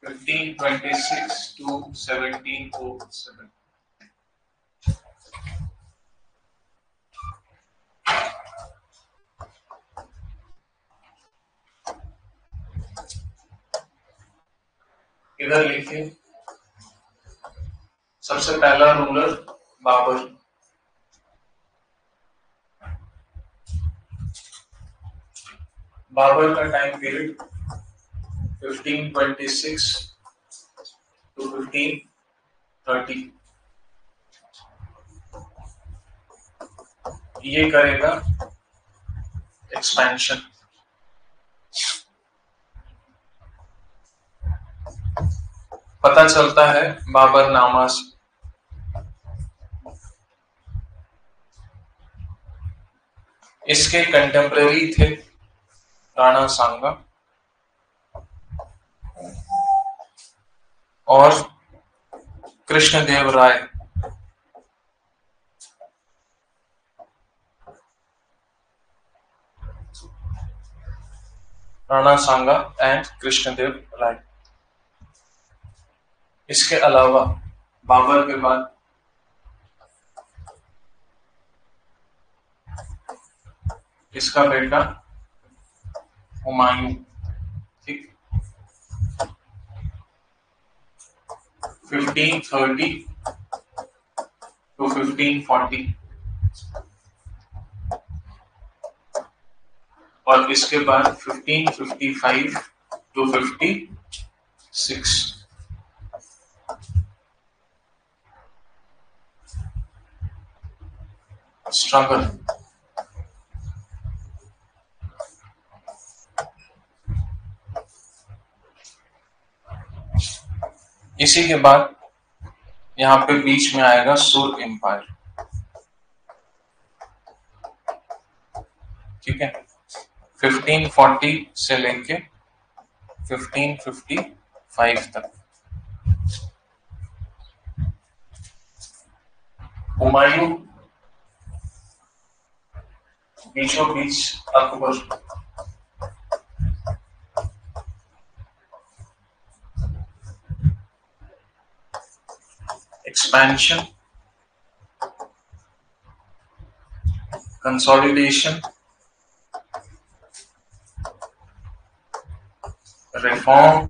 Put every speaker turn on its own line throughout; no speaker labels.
1526 to 1707. इधर लिखिए, सबसे पहला रूलर बाबर। बाबर का टाइम पीरियड 1526 to 1530। ये करेगा एक्सपेंशन। पता चलता है बाबरनामा से। इसके कंटेम्परेरी थे राणा सांगा और कृष्णदेव राय। राणा सांगा एंड कृष्णदेव राय। इसके अलावा बाबर के बाद इसका बेटा हुमायूं, ठीक, 1530 to 1540। और इसके बाद 1555 to 56। स्ट्रगल। इसी के बाद यहाँ पे बीच में आएगा सुर एम्पायर, ठीक है, 1540 से लेके 1555 तक। हुमायूं बीचों बीच अकबर। एक्सपेंशन, कंसोलिडेशन, रिफॉर्म,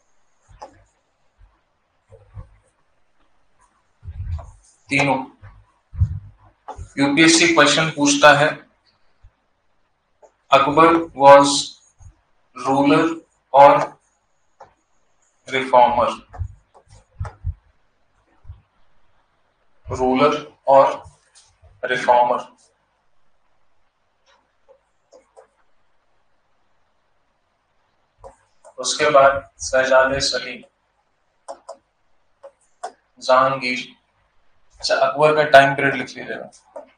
तीनों। यूपीएससी क्वेश्चन पूछता है अकबर वॉज रूलर और रिफॉर्मर, रूलर और रिफॉर्मर। उसके बाद शहजादे सलीम, जहांगीर। अच्छा, अकबर का टाइम पीरियड लिख लीजिएगा,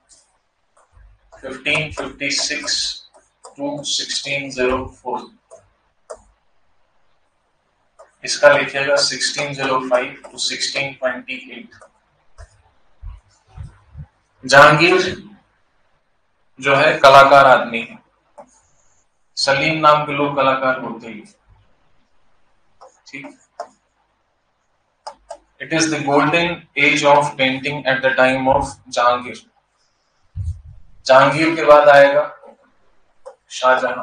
1556 to 1604। इसका लिखिएगा 1605 to 1628। जहांगीर जो है कलाकार आदमी है, सलीम नाम के लोग कलाकार होते ही, ठीक। It is the golden age of painting at the time of Jahangir. Jahangir के बाद आएगा शाहजहां।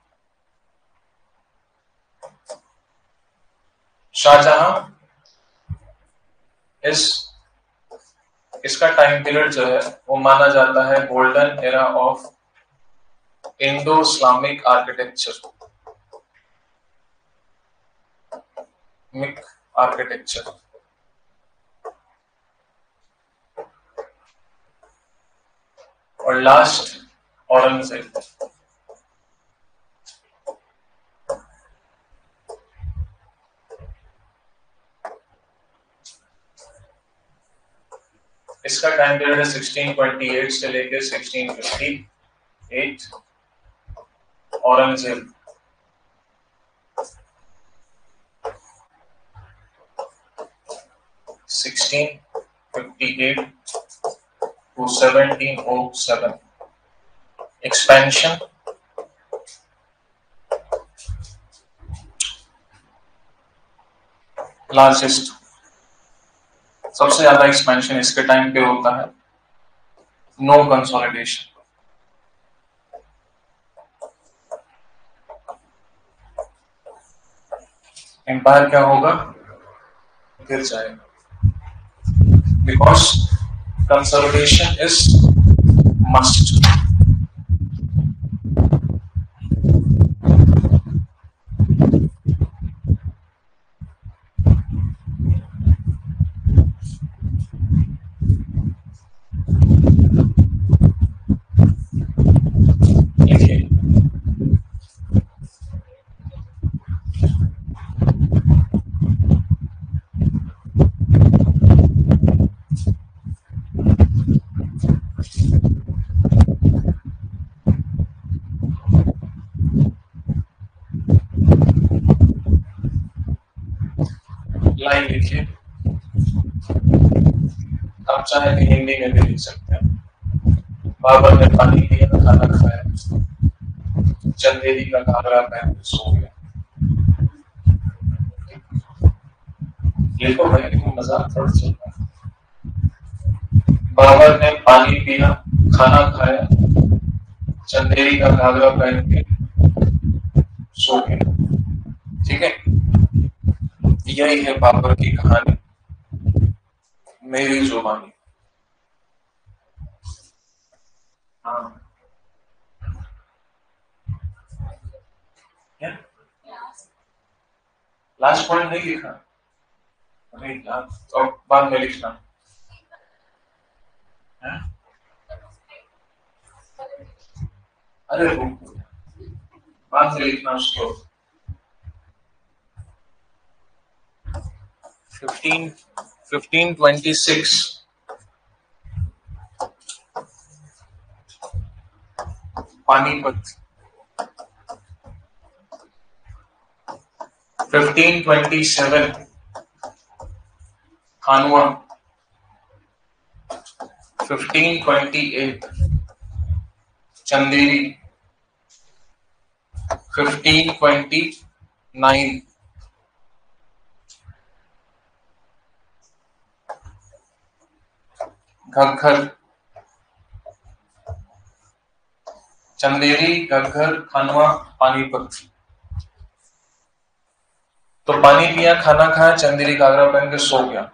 शाहजहां इसका टाइम पीरियड जो है वो माना जाता है golden era of Indo Islamic architecture, मिक आर्किटेक्चर। और लास्ट औरंगजेब। इसका टाइम पीरियड है 1628 से लेकर 1658। औरंगजेब 1658 to 1707। एक्सपेंशन, लार्जेस्ट, सबसे ज्यादा एक्सपेंशन इसके टाइम पे होता है, नो कंसोलिडेशन। एम्पायर क्या होगा, गिर जाएगा, because consolidation is must. Line लिखिए, आप चाहे तो हिंदी में भी लिख सकते हैं। बाबर ने पानी पिया, खाना खाया, चंदेरी का घाघरा पहन के सो गया। लिखो भाई, लेकिन मजाक थोड़ा चल रहा है। बाबर ने पानी पिया, खाना खाया, चंदेरी का घाघरा पहन के सो गया। ठीक है, यही है बाबर की कहानी, मेरी जुबानी। हाँ, क्या लास्ट पॉइंट नहीं लिखा? अरे यार, तो बाद में लिखना है? अरे बाद में लिखना उसको। 1526 पानीपत, 1527 खानवा, 1528 चंदेरी, 1529 घग्गर, चंदेरी, घग्गर, खानवा, पानीपत। तो पानी पिया, खाना खाया, चंदेरी घाघरा पहन के सो गया।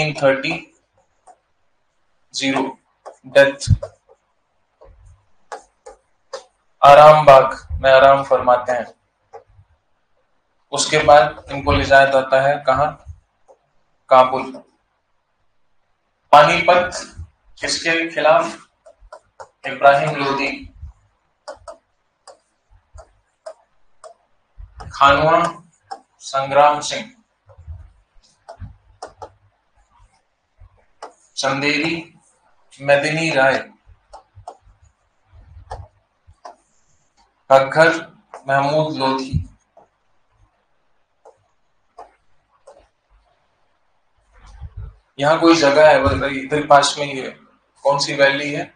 1530 डेथ, आराम बाग में आराम फरमाते हैं। उसके बाद इनको ले जाया जाता है कहां, काबुल। पानीपत किसके खिलाफ, इब्राहिम लोदी। खानवा संग्राम सिंह, चंदेरी मेदिनी राय, घग्गर महमूद लोधी। यहाँ कोई जगह है इधर पास में ही है, कौन सी वैली है?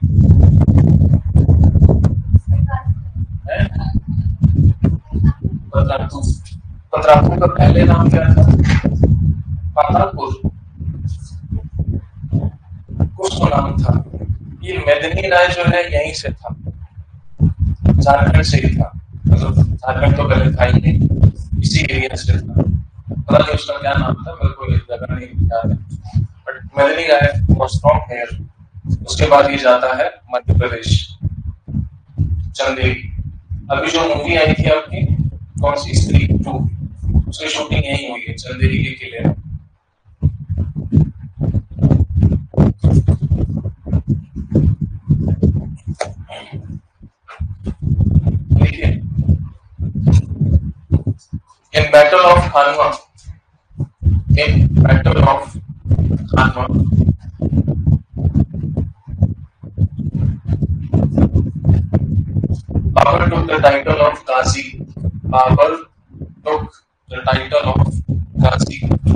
पतरातू का पहले नाम क्या था? पातालपुर, कुछ तो नाम था। ये मेदिनी राय जो है यहीं से था, झारखंड से ही था, मतलब झारखंड तो पहले था ही नहीं, इसी एरिया से था। पता नहीं उसका क्या नाम था, मेरे को ये जगह नहीं याद है, but Medini Rai was from here. उसके बाद ये जाता है मध्य प्रदेश, चंदेरी। अभी जो मूवी आई थी आपकी, कौन सी, स्त्री 2, उसकी शूटिंग यही हुई है, चंदेरी के किले में। In Battle of Khanwa, Babur took the title of Ghazi. Babur took the title of Ghazi.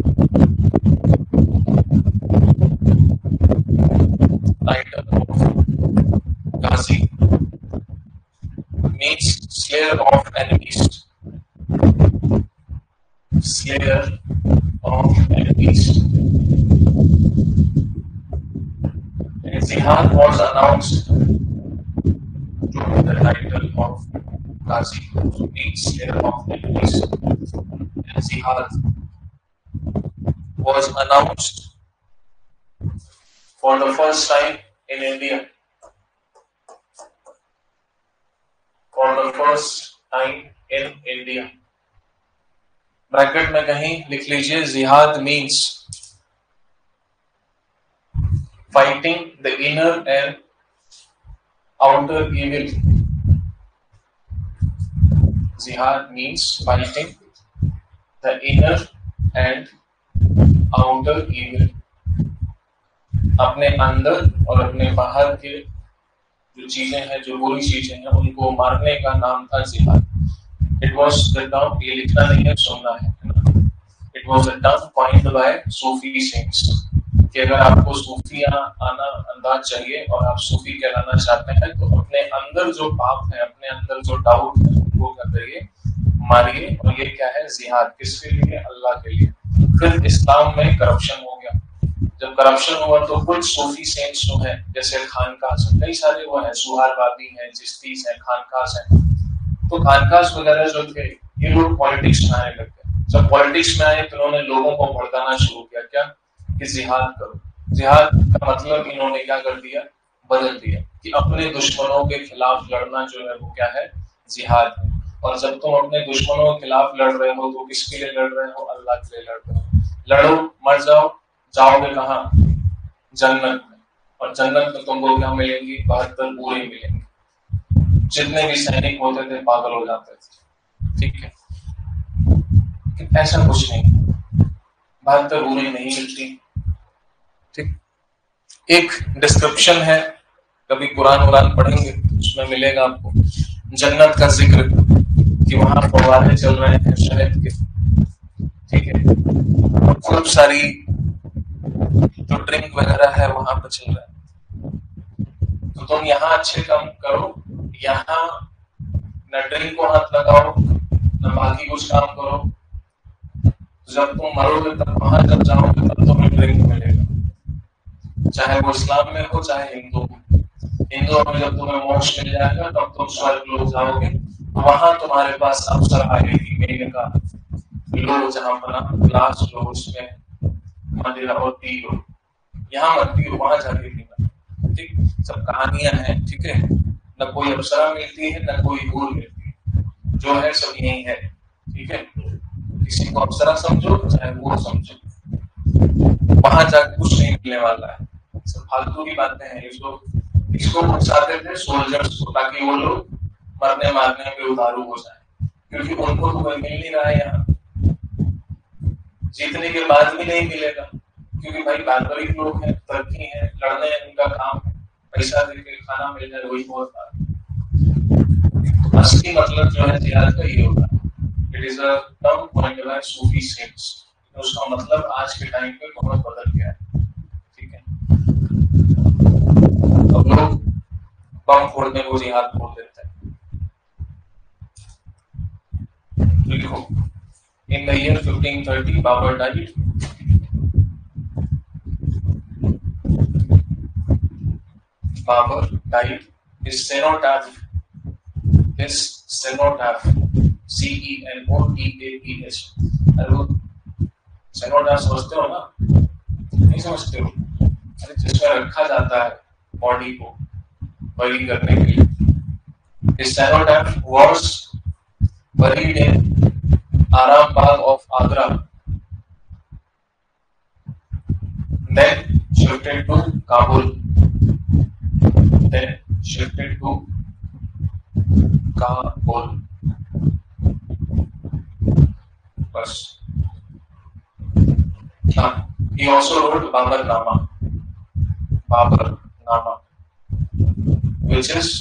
Title of Ghazi means slayer of enemies. Slayer of and east. Jihad was announced to the title of Ghazi, which means slayer of enemies. And Jihad was announced for the first time in India. For the first time in India. Bracket में कहीं लिख लीजिए जिहाद means fighting the inner and outer evil. Jihad means fighting the inner and outer evil. अपने अंदर और अपने बाहर के जो चीजें हैं, जो बुरी चीजें हैं, उनको मारने का नाम था जिहाद. It was the term, ये लिखना नहीं है, सुनना है ना. It was a term coined by Sufi saints. कि अगर आपको सूफिया आना अंदाज चाहिए और आप सूफी कहलाना चाहते हैं तो अपने अंदर जो पाप है, अपने अंदर जो डाउट है, वो क्या करिए, मारिए. और ये क्या है, जिहाद. किसके लिए? अल्लाह के लिए. फिर इस्लाम में करप्शन हो गया. जब करप्शन हुआ तो कुछ सूफी सेंट्स जो है, जैसे खानकास, कई सारे वो है, सुहारवादी हैं, चिश्तीस हैं, खानकास हैं. तो खानकास वगैरह जो थे, ये लोग पॉलिटिक्स में आने लग गए. जब पॉलिटिक्स में आए तो उन्होंने लोगों को भड़काना शुरू किया. क्या? कि जिहाद करो. जिहाद का मतलब इन्होंने क्या कर दिया, बदल दिया कि अपने दुश्मनों के खिलाफ लड़ना जो है वो क्या है, जिहाद है. और जब तुम अपने दुश्मनों के खिलाफ लड़ रहे हो तो किसके लिए लड़ रहे हो? अल्लाह के लिए लड़ रहे हो. लड़ो, मर जाओ, जाओगे कहाँ? जन्नत में. और जन्नत में तुमको क्या मिलेंगी? 72 बूरे मिलेंगे. जितने भी सैनिक होते थे पागल हो जाते थे. ठीक है, कि ऐसा कुछ नहीं, 72 बूरे नहीं मिलती. ठीक, एक डिस्क्रिप्शन है, कभी कुरान पढ़ेंगे उसमें मिलेगा आपको जन्नत का जिक्र, कि वहां फव्वारे चल रहे हैं शहद के. ठीक है, खूब सारी जो ड्रिंक वगैरह है वहां पर चल रहा है. तो तुम यहाँ अच्छे काम करो, यहाँ न ड्रिंक को हाथ लगाओ न बाकी कुछ काम करो. जब तुम मरोगे तब वहां जब जाओगे तब तुम्हें ड्रिंक मिलेगा, चाहे वो इस्लाम में हो चाहे हिंदू में. हिंदू में जब तुम्हें मोक्ष मिल जाएगा तब तुम स्वर्ग लोग जाओगे. वहां तुम्हारे पास अवसर आएगी पीने का. लो जहां बना ग्लास लो, उसमें मदिरा और पी लो. यहाँ मत पियो, वहां जाके पीना. ठीक, सब कहानियां हैं. ठीक है, न कोई अप्सरा मिलती है न कोई हूर मिलती है, जो है सब यही है. ठीक है, किसी को अप्सरा समझो चाहे हूर समझो, वहां जाके कुछ नहीं मिलने वाला है. सब फालतू की बातें हैं. इसको उकसाते थे सोल्जर्स को, ताकि वो लोग मरने मारने में उतारू हो जाए, क्योंकि उनको तो कोई मिल नहीं रहा है. यहाँ जीतने के बाद भी नहीं मिलेगा, क्योंकि भाई बारबरिक लोग हैं, तरक्की है, लड़ने उनका काम है, पैसा देके खाना मिल जाए वही बहुत बात. असली मतलब जो है जिहाद का ये होता है. It is a term coined by Sufi saints. उसका मतलब आज के टाइम पे बहुत बदल गया है. ठीक है, अब लोग बम फोड़ने को जिहाद बोल देते हैं. लिखो, in the year 1530 Babur died. Babur died. His cenotaph, CENOTAPH. अरे वो cenotaph समझते हो ना? नहीं समझते हो? अरे जिसमें रखा जाता है बॉडी को बरी करने के लिए. His cenotaph was buried in Aram Bagh of Agra, then shifted to Kabul. Bas. He also wrote Babarnama, which is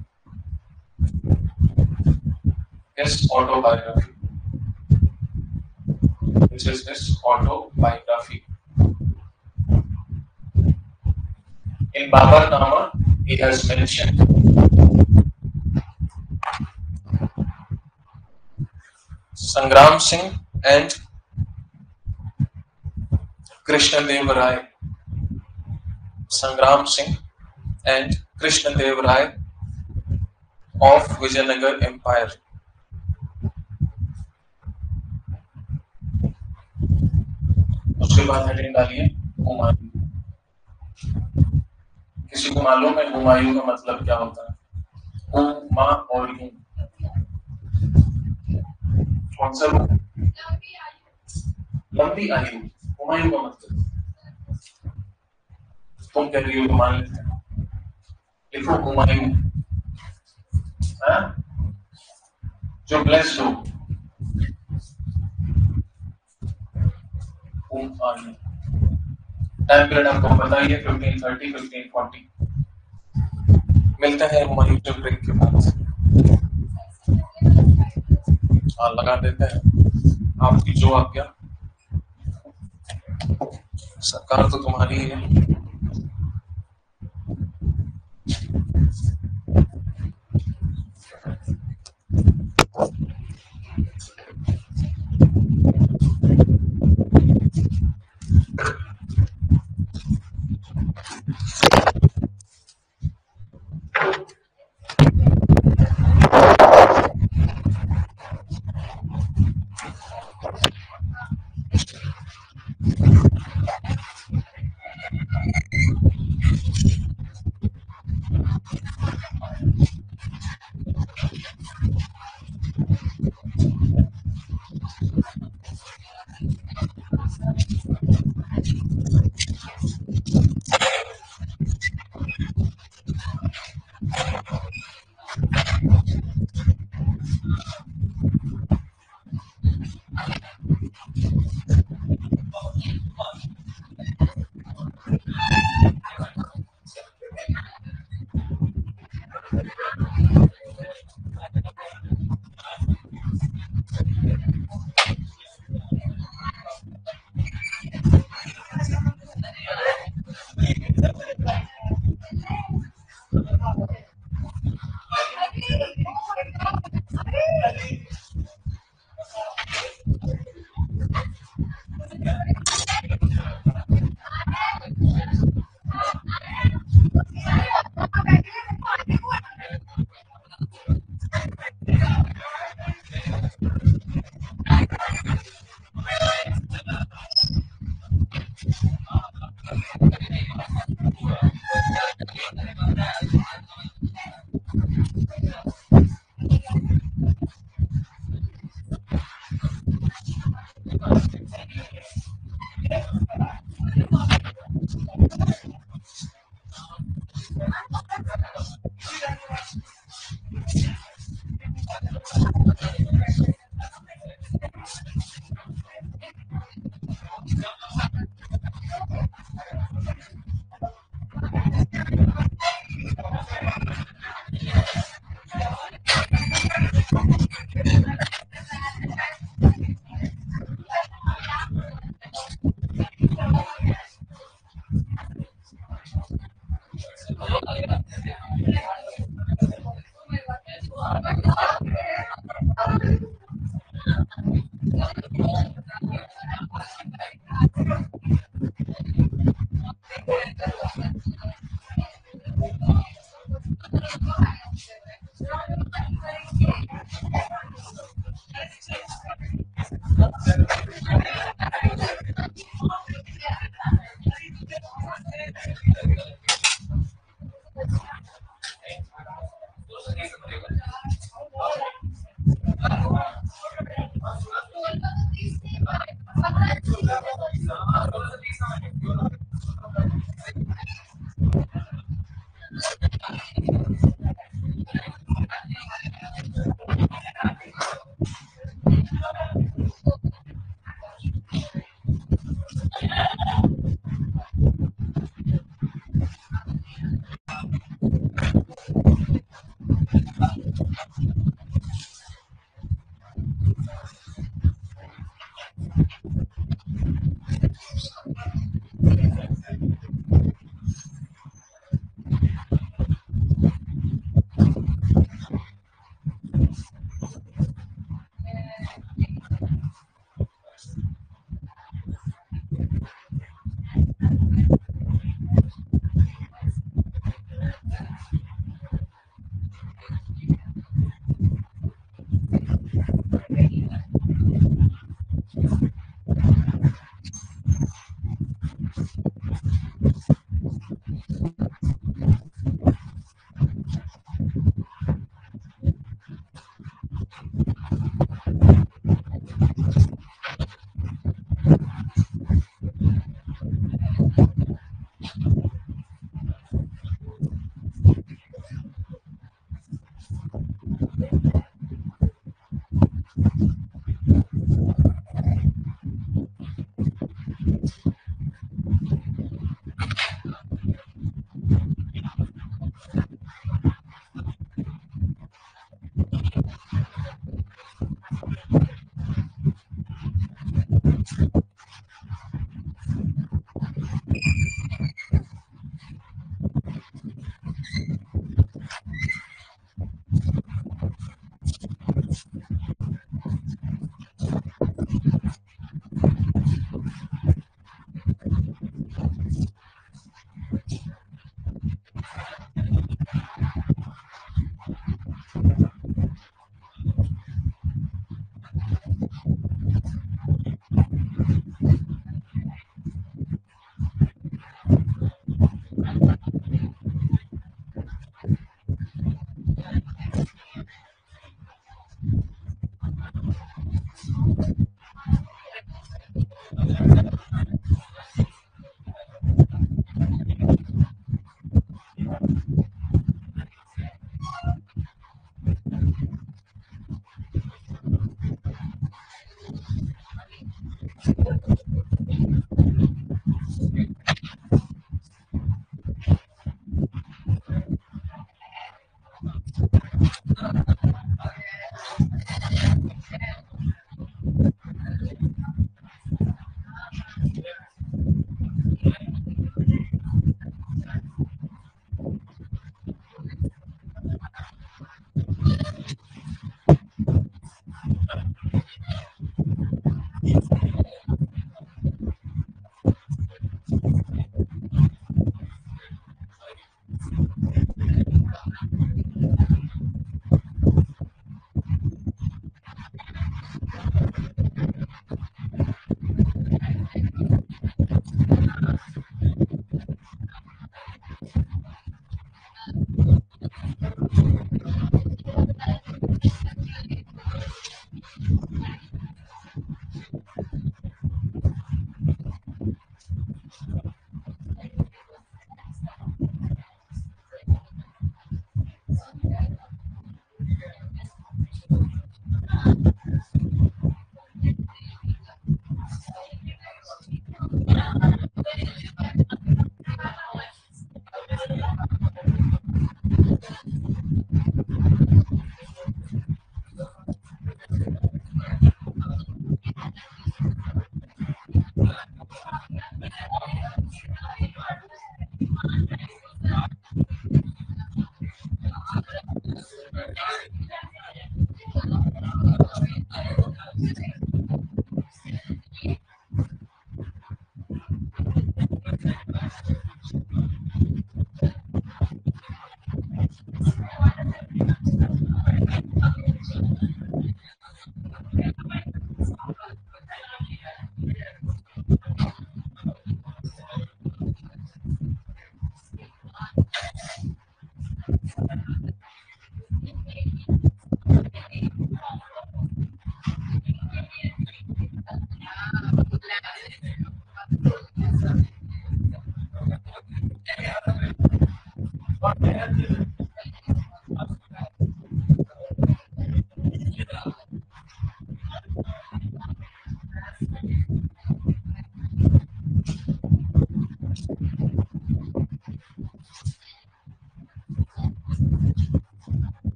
his autobiography. In Babarnama, he has mentioned Sangram Singh and Krishnadev Rai, Sangram Singh and Krishnadev Rai of Vijayanagar Empire. उसके बाद heading डालिए हुमायूं। किसी को मालूम है हुमायूं का मतलब क्या होता है? हुमा और यूं, कौन सा रूप? लंबी आयु। हुमायूं का मतलब तुम कह रही हो तो मान लेते हैं। लिखो हुमायूं, जो ब्लेस्ड हो। हुमायूं टाइम पीरियड आपको बताइए 1530 1540। मिलते हैं हुमायूं के ब्रेक के बाद। हाँ लगा देते हैं। आपकी जो आज्ञा, सरकार तो तुम्हारी ही है।